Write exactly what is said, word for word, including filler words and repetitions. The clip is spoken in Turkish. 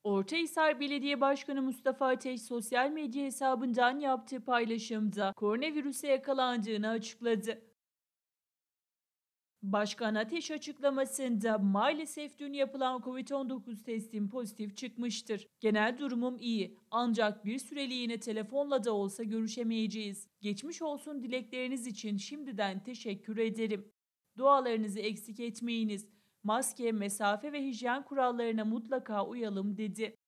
Ortahisar Belediye Başkanı Mustafa Ateş sosyal medya hesabından yaptığı paylaşımda koronavirüse yakalandığını açıkladı. Başkan Ateş açıklamasında maalesef dün yapılan kovid on dokuz testim pozitif çıkmıştır. Genel durumum iyi ancak bir süreliğine telefonla da olsa görüşemeyeceğiz. Geçmiş olsun dilekleriniz için şimdiden teşekkür ederim. Dualarınızı eksik etmeyiniz. Maske, mesafe ve hijyen kurallarına mutlaka uyalım dedi.